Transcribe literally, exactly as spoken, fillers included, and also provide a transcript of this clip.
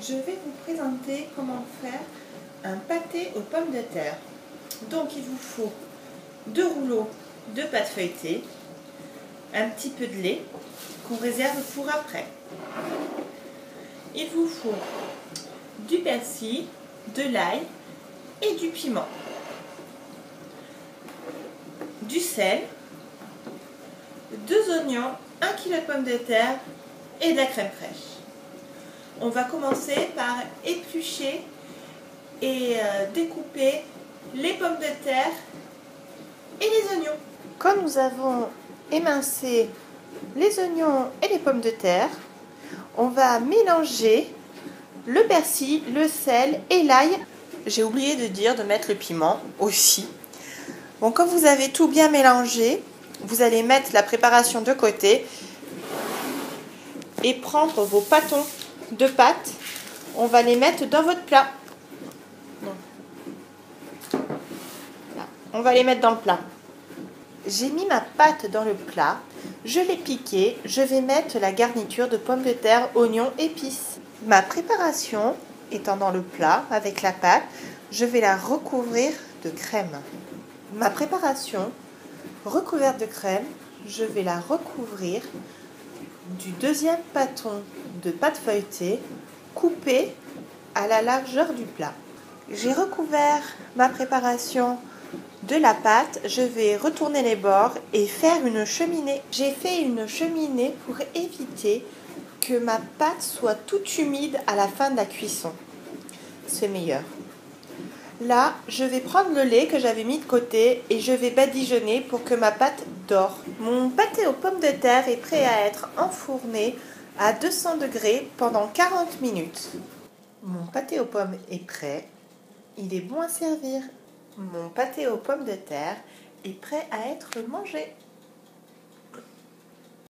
je vais vous présenter comment faire un pâté aux pommes de terre. Donc il vous faut deux rouleaux de pâte feuilletée, un petit peu de lait qu'on réserve pour après. Il vous faut du persil, de l'ail et du piment, du sel, deux oignons, un kilo de pommes de terre et de la crème fraîche. On va commencer par éplucher et euh, découper les pommes de terre et les oignons. Quand nous avons émincé les oignons et les pommes de terre, on va mélanger le persil, le sel et l'ail. J'ai oublié de dire de mettre le piment aussi. Bon, quand vous avez tout bien mélangé, vous allez mettre la préparation de côté et prendre vos pâtons de pâte. On va les mettre dans votre plat. Là. On va les mettre dans le plat. J'ai mis ma pâte dans le plat. Je l'ai piquée. Je vais mettre la garniture de pommes de terre, oignons, épices. Ma préparation étant dans le plat avec la pâte, je vais la recouvrir de crème. Ma préparation recouverte de crème, je vais la recouvrir du deuxième pâton de pâte feuilletée coupé à la largeur du plat. J'ai recouvert ma préparation de la pâte, je vais retourner les bords et faire une cheminée. J'ai fait une cheminée pour éviter que ma pâte soit toute humide à la fin de la cuisson. C'est meilleur. Là, je vais prendre le lait que j'avais mis de côté et je vais badigeonner pour que ma pâte dore. Mon pâté aux pommes de terre est prêt à être enfourné à deux cents degrés pendant quarante minutes. Mon pâté aux pommes est prêt. Il est bon à servir. Mon pâté aux pommes de terre est prêt à être mangé.